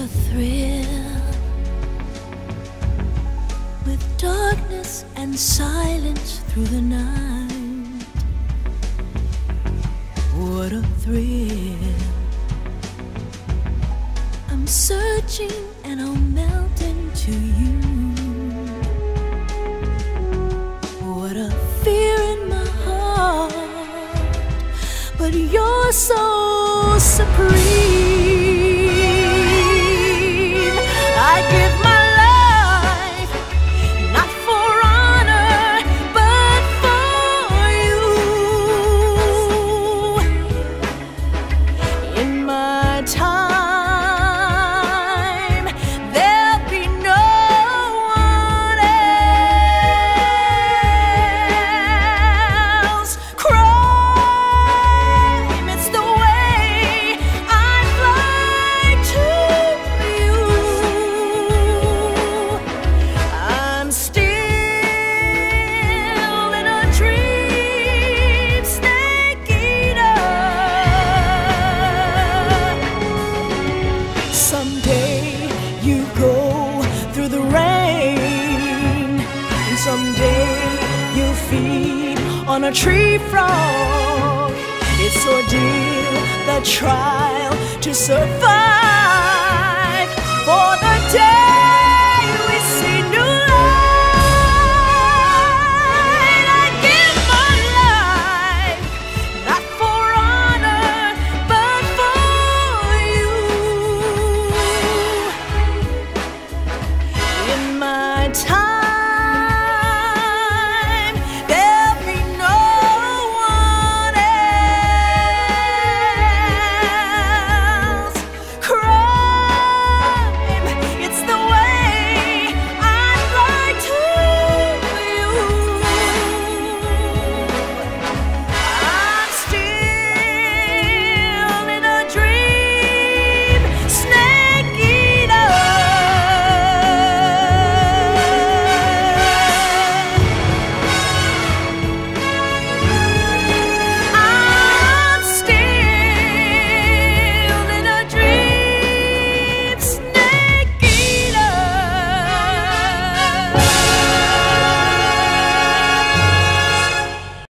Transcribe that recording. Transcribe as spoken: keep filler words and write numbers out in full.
a thrill, with darkness and silence through the night. What a thrill. I'm searching and I'll melt into you. What a fear in my heart, but you're so supreme. I give my life, not for honor, but for you. In my time, there'll be no one else. Crime, it's the way I fly to you. I'm still in a dream, snake eater. Someday you go through the rain, and someday you feed on a tree frog. It's ordeal, the trial to survive.